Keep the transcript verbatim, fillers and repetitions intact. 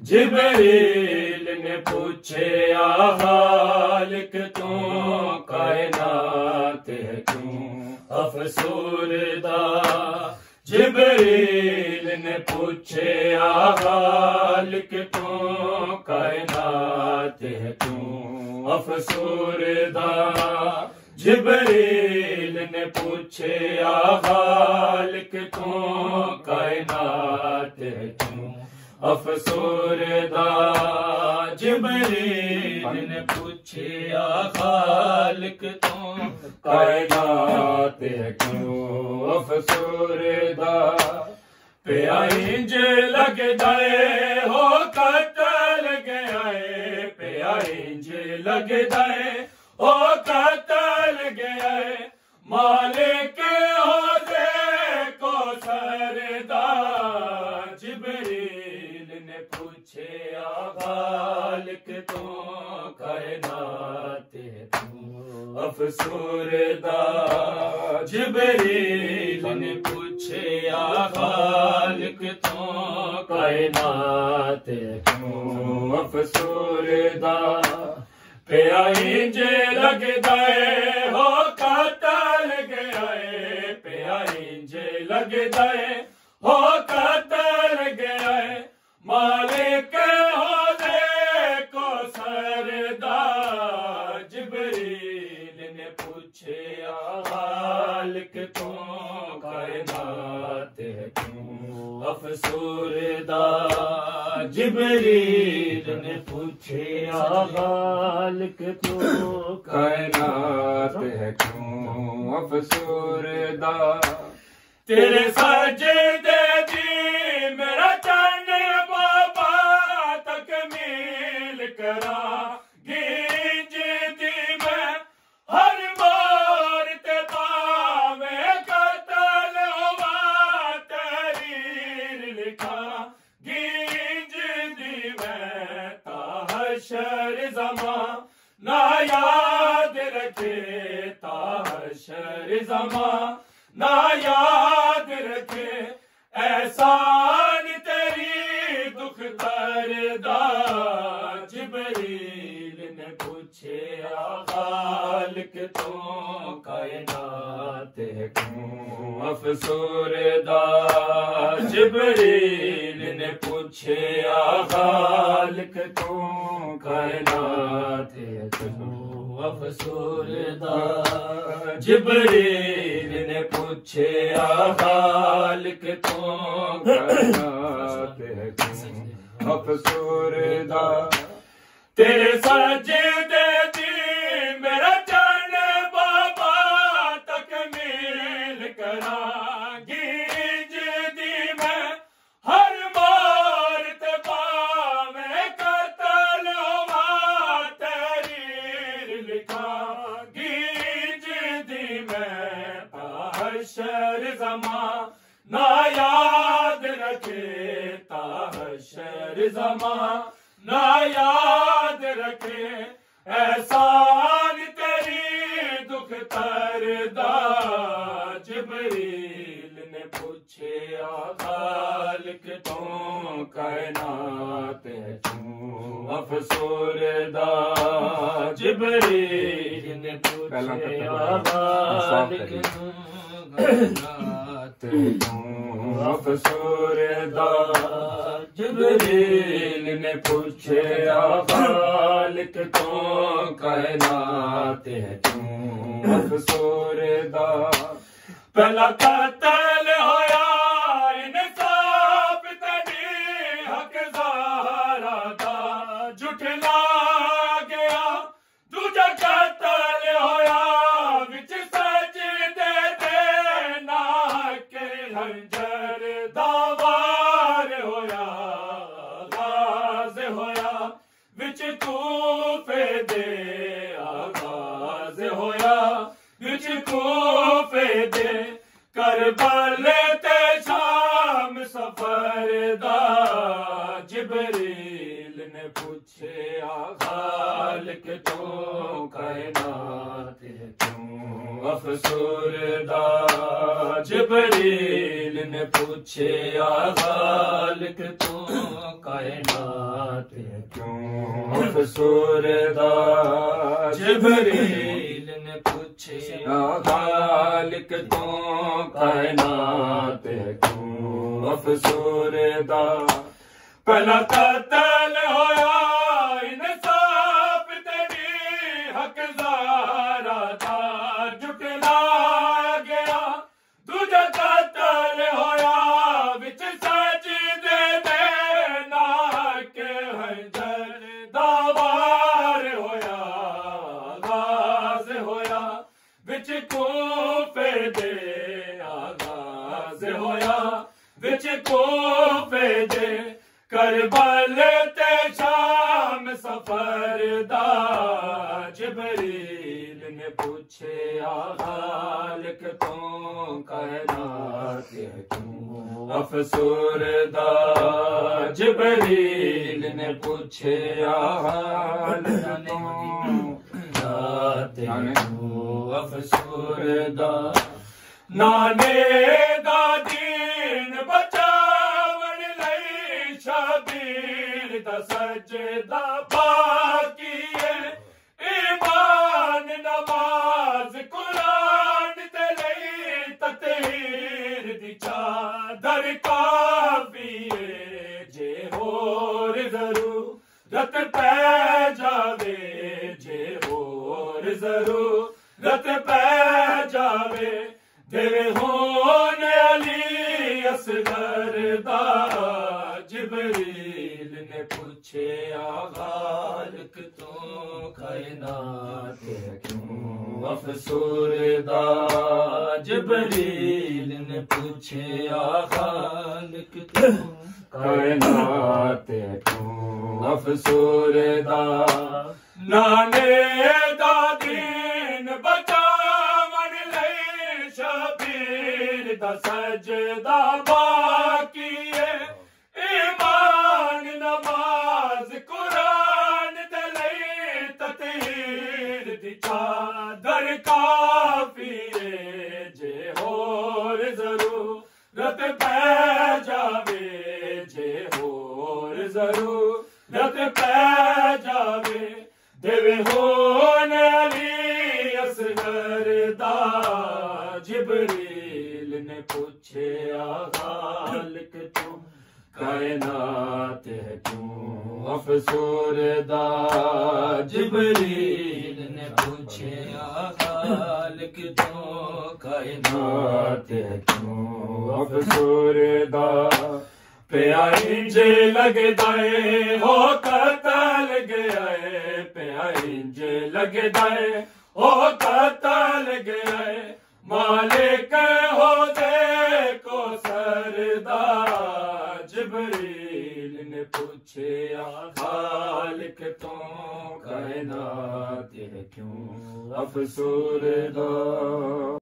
जिब्रील ने पूछे हालिक तू कायनात है क्यों अफसुरदा। जिब्रील ने पूछे हालिक तू कायनात है क्यों अफसुरदा। जिब्रील ने पूछे हालिक तू कायनात है क्यों अफसुरदा। जिब्रील ने पूछे खालिक तू कायनात है क्यों अफसुरदा। प्याइंज लग जाए हो कतल गए, प्याइंज लग जाए हो कतल गए। मालिक हो दे को सरदा। जिब्रील ने पूछे खालिक तू कायनात है क्यों अफसुरदा। जिब्रील ने पूछे खालिक तू कायनात है क्यों अफसुरदा। प्याइंज लग जाए हो कतल गए, प्याइंज लग जाए हो कतल गए। मालिक हो दे को सरदा। जिब्रील ने पूछे खालिक तू कायनात है क्यों अफसुरदा। जिब्रील ने पूछे खालिक तू कायनात है क्यों अफसुरदा। तेरे सजदे दी मेरा चन बाबा तकमील करा। गींज दी मैं हर बार ते पावे कतल हुआ तहरीर लिखा। गींज दी मैं ताहशर ज़मा ना याद रखे, ताहशर ज़मा ना याद रखे। एहसान तेरी दुख करदा। जिब्रील ने पूछे खालिक तू कायनात है क्यों अफसुरदा। जिब्रील ने पूछे खालिक तू कायनात है क्यों अफसुरदा। जिब्रील ने पूछे खालिक तू कायनात है क्यों अफसुरदा। तेरे सजदे दी मेरा चन बाबा तकमील करा। गींज दी मैं हर बार ते पावे कतल हुआ तहरीर लिखा। गींज दी मैं ताहशर ज़मा ना याद रखे, ताहशर ज़मा ना याद रखे। एहसान तेरी दुख तरदा। जिब्रील ने पूछे खालिक तू कायनात है क्यों अफसुरदा। जिब्रील ने पूछे खालिक तू कायनात है क्यों अफसुरदा। जिब्रील ने पूछे खालिक तू कायनात है क्यों अफसुरदा। पहला कतल होया इंसाफ तेरी हक ज़ारा दा। झुठला गया दूजा कतल होया विच सजदे दे ना के हंजर दावार होया। आगाज होया विच कूफे दे, आगाज होया विच कूफे दे। करबले ते शाम सफर दा। जिब्रील ने पूछे खालिक तो कायनात है क्यों अफसरदा। जिब्रील ने पूछे खालिक तो कायनात है क्यों अफसरदा। जिब्रील ने पूछे खालिक तो कायनात है क्यों अफसरदा। पहला कत्ल होया इंसाफ तेरी हकदारा था झुकला गया। दूजा कत्ल होया विच सजदे दे ना के हंजर दावार होया। आगाज होया विच कूफे दे आगाज होया विच कूफे दे। करबल ते शाम सफर दा। जिब्रील ने पूछे खालिक तो कायनात है क्यों अफसरदा। जिब्रील ने पूछे खालिक तो कायनात है क्यों अफसरदा। नाने दा दीन बचावन लई शबीर दा सजदा बाकी है। ईमान नमाज कुरान दे लई ततहीर दी चादर काफी है। जे होर जरूरत पै जावे जे होर जरूरत पै जावे। देवे होन अली असगर दा। जिब्रील ने पूछे खालिक तो कायनात है क्यों अफसरदा। जिब्रील ने पूछे खालिक तो कायनात है क्यों अफसरदा। नाने दा दीन बचावन लई शबीर दा सजदा बाकी है। ईमान नमाज कुरान दे लई ततहीर दी चादर काफी है। जे होर जरूरत पै जावे जे होर जरूरत पै जावे। देवे होन अली असगर दा। जिब्रील ने पूछे खालिक तो कायनात है क्यों अफसरदा। जिब्रील ने पूछे खालिक तो कायनात है क्यों अफसरदा। पिया इंज लगदा है हो कत्ल गया है। पिया इंज लगदा है हो कत्ल गया है। मालिक हो दे को सरदा। जिब्रील ने पूछे खालिक तो कायनात है क्यों अफसरदा।